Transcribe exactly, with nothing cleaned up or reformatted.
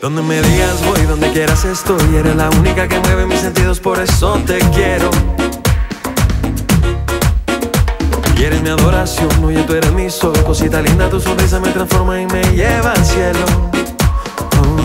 Donde me digas voy, donde quieras estoy. Eres la única que mueve mis sentidos, por eso te quiero. Y eres mi adoración, oye, tú eres mi sol. Cosita linda, tu sonrisa me transforma y me lleva al cielo. Oh.